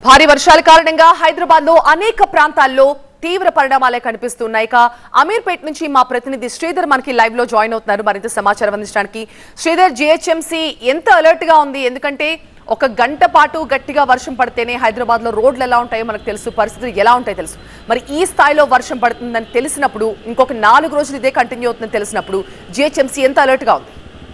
భారీ వర్షాల కారణంగా హైదరాబాద్ లో అనేక ప్రాంతాల్లో తీవ్ర పరిణామాలే కనిపిస్తున్నాయి. అమీర్పేట్ నుంచి మా ప్రతినిధి శ్రీధర్ మనకి లైవ్ లో జాయిన్ అవుతున్నారు మరింత సమాచారం అందించడానికి. శ్రీధర్, జిహెచ్ఎంసీ ఎంత అలర్ట్ గా ఉంది? ఎందుకంటే ఒక గంట పాటు గట్టిగా వర్షం పడితేనే హైదరాబాద్ లో రోడ్లు ఎలా ఉంటాయో మనకు తెలుసు, పరిస్థితులు ఎలా ఉంటాయో తెలుసు. మరి ఈ స్థాయిలో వర్షం పడుతుందని తెలిసినప్పుడు, ఇంకొక 4 రోజులు ఇదే కంటిన్యూ అవుతుందని తెలిసినప్పుడు జిహెచ్ఎంసీ ఎంత అలర్ట్ గా ఉంది?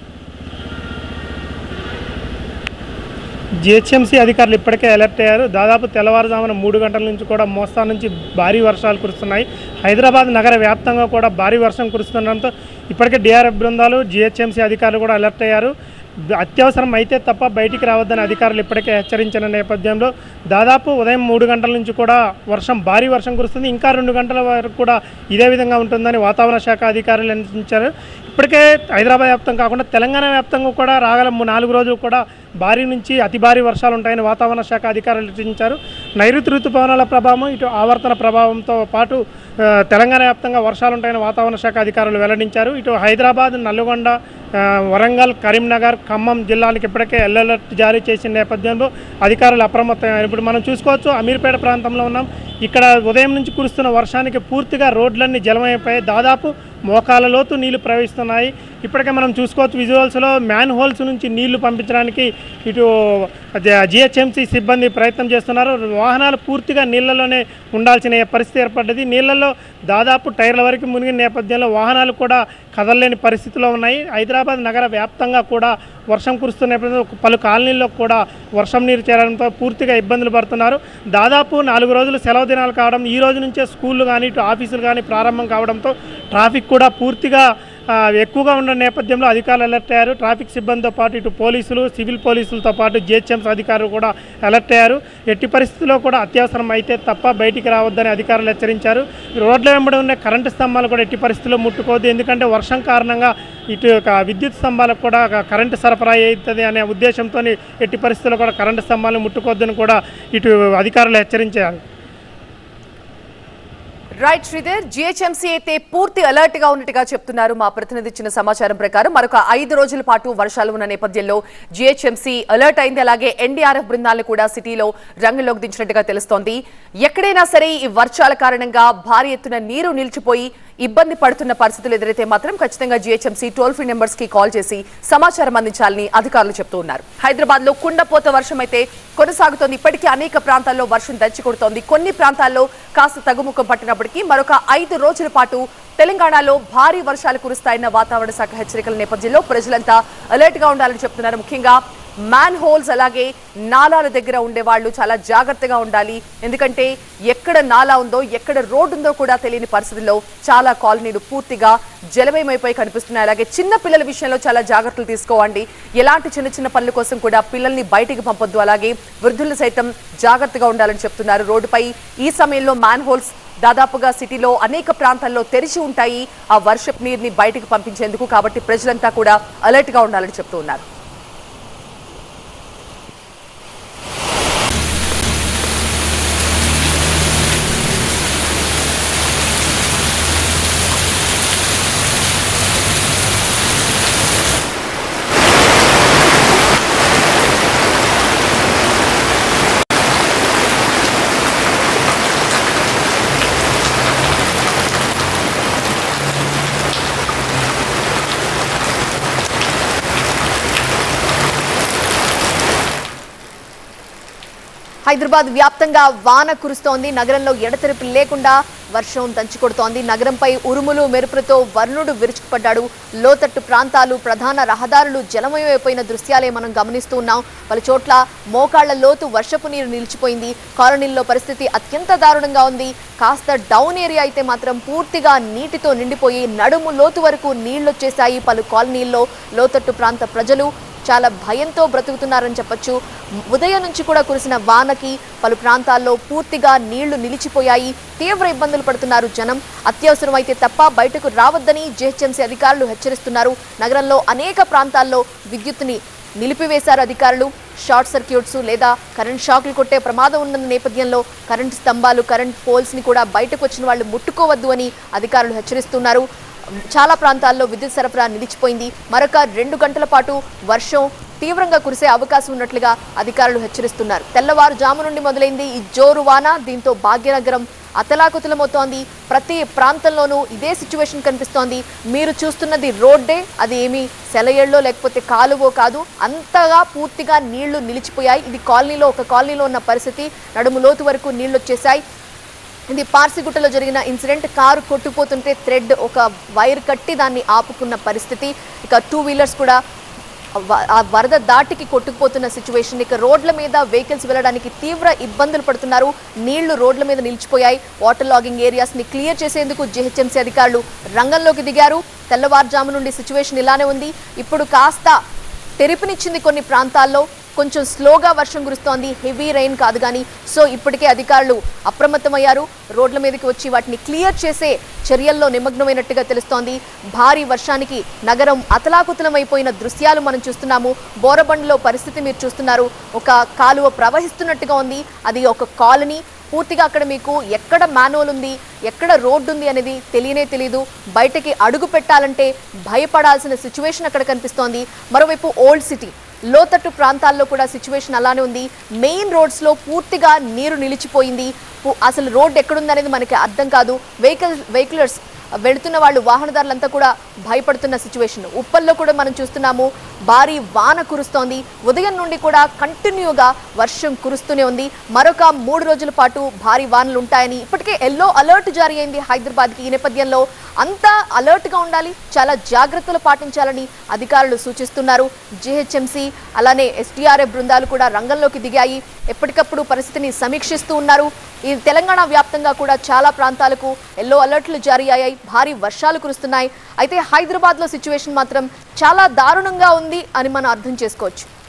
జిహెచ్ఎంసీ అధికారులు ఇప్పటికే అలర్ట్ అయ్యారు. దాదాపు తెల్లవారుజామున 3 గంటల నుంచి కూడా మోస్తా నుంచి భారీ వర్షాలు కురుస్తున్నాయి. హైదరాబాద్ నగర వ్యాప్తంగా కూడా భారీ వర్షం కురుస్తుండడంతో ఇప్పటికే డిఆర్ఎఫ్ బృందాలు, జిహెచ్ఎంసీ అధికారులు కూడా అలర్ట్ అయ్యారు. అత్యవసరం అయితే తప్ప బయటికి రావద్దని అధికారులు ఇప్పటికే హెచ్చరించిన నేపథ్యంలో దాదాపు ఉదయం 3 గంటల నుంచి కూడా భారీ వర్షం కురుస్తుంది. ఇంకా 2 గంటల వరకు కూడా ఇదే విధంగా ఉంటుందని వాతావరణ శాఖ అధికారులు హెచ్చరించారు. ఇప్పటికే హైదరాబాద్ వ్యాప్తం కాకుండా తెలంగాణ వ్యాప్తంగా కూడా రాగల 4 రోజులు కూడా భారీ నుంచి అతి భారీ వర్షాలు ఉంటాయని వాతావరణ శాఖ అధికారులు హెచ్చరించారు. నైరుతి ఋతుపవనాల ప్రభావం, ఇటు ఆవర్తన ప్రభావంతో పాటు తెలంగాణ వ్యాప్తంగా వర్షాలు ఉంటాయని వాతావరణ శాఖ అధికారులు వెల్లడించారు. ఇటు హైదరాబాద్, నల్గొండ, వరంగల్, కరీంనగర్, ఖమ్మం జిల్లాలకు ఇప్పటికే ఎల్లో అలర్ట్ జారీ చేసిన నేపథ్యంలో అధికారులు అప్రమత్తమయ్యారు. ఇప్పుడు మనం చూసుకోవచ్చు, అమీర్పేట ప్రాంతంలో ఉన్నాం. ఇక్కడ ఉదయం నుంచి కురుస్తున్న వర్షానికి పూర్తిగా రోడ్లన్నీ జలమైపోయాయి. దాదాపు మోకాల లోతు నీళ్లు ప్రవహిస్తున్నాయి. ఇప్పటికే మనం చూసుకోవచ్చు విజువల్స్లో మ్యాన్ హోల్స్ నుంచి నీళ్లు పంపించడానికి ఇటు జిహెచ్ఎంసీ సిబ్బంది ప్రయత్నం చేస్తున్నారు. వాహనాలు పూర్తిగా నీళ్లలోనే ఉండాల్సిన పరిస్థితి ఏర్పడ్డది. నీళ్లలో దాదాపు టైర్ల వరకు మునిగిన నేపథ్యంలో వాహనాలు కూడా కదలలేని పరిస్థితిలో ఉన్నాయి. హైదరాబాద్ నగర వ్యాప్తంగా కూడా వర్షం కురుస్తున్న నేపథ్యంలో పలు కాలనీల్లో కూడా వర్షం నీరు చేరడంతో పూర్తిగా ఇబ్బందులు పడుతున్నారు. దాదాపు 4 రోజులు సెలవు దినాలు కావడం, ఈ రోజు నుంచే స్కూళ్ళు కానీ ఇటు ఆఫీసులు కానీ ప్రారంభం కావడంతో ట్రాఫిక్ కూడా పూర్తిగా ఎక్కువగా ఉన్న నేపథ్యంలో అధికారులు అలర్ట్ అయ్యారు. ట్రాఫిక్ సిబ్బందితో పాటు ఇటు పోలీసులు, సివిల్ పోలీసులతో పాటు జిహెచ్ఎంసీ అధికారులు కూడా అలర్ట్ అయ్యారు. ఎట్టి పరిస్థితుల్లో కూడా అత్యవసరం అయితే తప్ప బయటికి రావద్దని అధికారులు హెచ్చరించారు. రోడ్ల వెంబడి ఉన్న కరెంటు స్తంభాలు కూడా ఎట్టి పరిస్థితుల్లో ముట్టుకోవద్దు, ఎందుకంటే వర్షం కారణంగా ఇటు విద్యుత్ స్తంభాలకు కూడా కరెంటు సరఫరా అవుతుంది అనే ఉద్దేశంతో ఎట్టి పరిస్థితుల్లో కూడా కరెంటు స్తంభాలను ముట్టుకోవద్దని కూడా ఇటు అధికారులు హెచ్చరించారు. రైట్ శ్రీధర్, జిహెచ్ఎంసీ అయితే పూర్తి అలర్ట్ గా ఉన్నట్టుగా చెప్తున్నారు. మా ప్రతినిధి ఇచ్చిన సమాచారం ప్రకారం మరొక 5 రోజుల పాటు వర్షాలు ఉన్న నేపథ్యంలో జిహెచ్ఎంసీ అలర్ట్ అయింది. అలాగే ఎన్డీఆర్ఎఫ్ బృందాలను కూడా సిటీలో రంగంలోకి దించినట్టుగా తెలుస్తోంది. ఎక్కడైనా సరే ఈ వర్షాల కారణంగా భారీ ఎత్తున నీరు నిలిచిపోయి ఇబ్బంది పడుతున్న పరిస్థితులు ఎదురైతే మాత్రం ఖచ్చితంగా జిహెచ్ఎంసీ టోల్ ఫ్రీ నెంబర్స్ కి కాల్ చేసి సమాచారం అందించాలని అధికారులు చెప్తూ ఉన్నారు. హైదరాబాద్ లో కుండపోత వర్షం అయితే కొనసాగుతోంది. ఇప్పటికీ అనేక ప్రాంతాల్లో వర్షం దంచి కొడుతోంది. కొన్ని ప్రాంతాల్లో కాస్త తగ్గుముఖం పట్టినప్పటికీ మరొక 5 రోజుల పాటు తెలంగాణలో భారీ వర్షాలు కురుస్తాయన్న వాతావరణ శాఖ హెచ్చరికల నేపథ్యంలో ప్రజలంతా అలర్ట్ గా ఉండాలని చెప్తున్నారు. ముఖ్యంగా మ్యాన్ హోల్స్ అలాగే నాలాల దగ్గర ఉండే వాళ్ళు చాలా జాగ్రత్తగా ఉండాలి. ఎందుకంటే ఎక్కడ నాలా ఉందో, ఎక్కడ రోడ్డు ఉందో కూడా తెలియని పరిస్థితుల్లో చాలా కాలనీలు పూర్తిగా జలమయమైపోయి కనిపిస్తున్నాయి. అలాగే చిన్న పిల్లల విషయంలో చాలా జాగ్రత్తలు తీసుకోవండి. ఎలాంటి చిన్న పనుల కోసం కూడా పిల్లల్ని బయటికి పంపొద్దు. అలాగే వృద్ధులు సైతం జాగ్రత్తగా ఉండాలని చెప్తున్నారు. రోడ్డుపై ఈ సమయంలో మ్యాన్ హోల్స్ దాదాపుగా సిటీలో అనేక ప్రాంతాల్లో తెరిచి ఉంటాయి ఆ వర్షపు నీరుని బయటికి పంపించేందుకు. కాబట్టి ప్రజలంతా కూడా అలర్ట్ గా ఉండాలని చెప్తూ ఉన్నారు. హైదరాబాద్ వ్యాప్తంగా వాన కురుస్తోంది. నగరంలో ఎడతెరిపి లేకుండా వర్షం దంచుకొడుతోంది. నగరంపై ఉరుములు మెరుపులతో వర్ణుడు విరుచుకుపడ్డాడు. లోతట్టు ప్రాంతాలు, ప్రధాన రహదారులు జలమయమైపోయిన దృశ్యాలే మనం గమనిస్తూ ఉన్నాం. పలు చోట్ల మోకాళ్ల లోతు వర్షపు నీరు నిలిచిపోయింది. కాలనీల్లో పరిస్థితి అత్యంత దారుణంగా ఉంది. కాస్త డౌన్ ఏరియా అయితే మాత్రం పూర్తిగా నీటితో నిండిపోయి నడుము లోతు వరకు నీళ్లొచ్చేశాయి. పలు కాలనీల్లో లోతట్టు ప్రాంత ప్రజలు చాలా భయంతో బ్రతుకుతున్నారని చెప్పొచ్చు. ఉదయం నుంచి కూడా కురిసిన వానకి పలు ప్రాంతాల్లో పూర్తిగా నీళ్లు నిలిచిపోయాయి. తీవ్ర ఇబ్బందులు పడుతున్నారు జనం. అత్యవసరం అయితే తప్ప బయటకు రావద్దని జిహెచ్ఎంసీ అధికారులు హెచ్చరిస్తున్నారు. నగరంలో అనేక ప్రాంతాల్లో విద్యుత్తుని నిలిపివేశారు అధికారులు. షార్ట్ సర్క్యూట్స్ లేదా కరెంట్ షాక్లు కొట్టే ప్రమాదం ఉన్న నేపథ్యంలో కరెంట్ స్తంభాలు, కరెంట్ పోల్స్ ని కూడా బయటకు వచ్చిన వాళ్ళు ముట్టుకోవద్దు అని అధికారులు హెచ్చరిస్తున్నారు. చాలా ప్రాంతాల్లో విద్యుత్ సరఫరా నిలిచిపోయింది. మరొక 2 గంటల పాటు వర్షం తీవ్రంగా కురిసే అవకాశం ఉన్నట్లుగా అధికారులు హెచ్చరిస్తున్నారు. తెల్లవారుజాము నుండి మొదలైంది ఈ జోరు వాన. దీంతో భాగ్యనగరం అతలాకుతలమవుతోంది. ప్రతి ప్రాంతంలోనూ ఇదే సిచ్యువేషన్ కనిపిస్తోంది. మీరు చూస్తున్నది రోడ్డే, అది ఏమీ సెలయేళ్ళో లేకపోతే కాలువో కాదు, అంతగా పూర్తిగా నీళ్లు నిలిచిపోయాయి. ఇది ఒక కాలనీలో ఉన్న పరిస్థితి. నడుము లోతు వరకు నీళ్లు వచ్చేసాయి. ఇది పార్సిగుట్టలో జరిగిన ఇన్సిడెంట్. కారు కొట్టుకుపోతుంటే థ్రెడ్ ఒక వైర్ కట్టి దాన్ని ఆపుకున్న పరిస్థితి. ఇక 2 వీలర్స్ కూడా ఆ వరద దాటికి కొట్టుకుపోతున్న సిచ్యువేషన్. ఇక రోడ్ల మీద వెహికల్స్ వెళ్ళడానికి తీవ్ర ఇబ్బందులు పడుతున్నారు. నీళ్లు రోడ్ల మీద నిలిచిపోయాయి. వాటర్ లాగింగ్ ఏరియాస్ ని క్లియర్ చేసేందుకు జీహెచ్ఎంసీ అధికారులు రంగంలోకి దిగారు. తెల్లవారుజాము నుండి సిచ్యువేషన్ ఇలానే ఉంది. ఇప్పుడు కాస్త తెరిపినిచ్చింది కొన్ని ప్రాంతాల్లో. కొంచెం స్లోగా వర్షం కురుస్తోంది, హెవీ రైన్ కాదు కానీ. సో ఇప్పటికే అధికారులు అప్రమత్తమయ్యారు. రోడ్ల మీదకి వచ్చి వాటిని క్లియర్ చేసే చర్యల్లో నిమగ్నమైనట్టుగా తెలుస్తోంది. భారీ వర్షానికి నగరం అతలాకుతలమైపోయిన దృశ్యాలు మనం చూస్తున్నాము. బోరబండలో పరిస్థితి మీరు చూస్తున్నారు. ఒక కాలువ ప్రవహిస్తున్నట్టుగా ఉంది. అది ఒక కాలనీ. పూర్తిగా అక్కడ మీకు ఎక్కడ మాన్యువల్ ఉంది, ఎక్కడ రోడ్డు ఉంది అనేది తెలియదు. బయటకి అడుగు పెట్టాలంటే భయపడాల్సిన సిచ్యువేషన్ అక్కడ కనిపిస్తోంది. మరోవైపు ఓల్డ్ సిటీ లోతట్టు ప్రాంతాల్లో కూడా సిచ్యువేషన్ అలానే ఉంది. మెయిన్ రోడ్స్లో పూర్తిగా నీరు నిలిచిపోయింది. అసలు రోడ్డు ఎక్కడుందనేది మనకి అర్థం కాదు. వెహికలర్స్ వెళుతున్న వాళ్ళు, వాహనదారులంతా కూడా భయపడుతున్న సిచ్యువేషన్. ఉప్పల్లో కూడా మనం చూస్తున్నాము, భారీ వాన కురుస్తోంది. ఉదయం నుండి కూడా కంటిన్యూగా వర్షం కురుస్తూనే ఉంది. మరొక 3 రోజుల పాటు భారీ వానలు ఉంటాయని ఇప్పటికే ఎల్లో అలర్ట్ జారీ అయింది హైదరాబాద్కి. ఈ నేపథ్యంలో అంతా అలర్ట్గా ఉండాలి, చాలా జాగ్రత్తలు పాటించాలని అధికారులు సూచిస్తున్నారు. జీహెచ్ఎంసీ అలానే ఎస్డీఆర్ఎఫ్ బృందాలు కూడా రంగంలోకి దిగాయి. ఎప్పటికప్పుడు పరిస్థితిని సమీక్షిస్తూ ఉన్నారు. ఈ తెలంగాణ వ్యాప్తంగా కూడా చాలా ప్రాంతాలకు ఎల్లో అలర్ట్లు జారీ అయ్యాయి. భారీ వర్షాలు కురుస్తున్నాయి. అయితే హైదరాబాద్లో సిచ్యువేషన్ మాత్రం చాలా దారుణంగా ఉంది అని మనం అర్థం చేసుకోవచ్చు.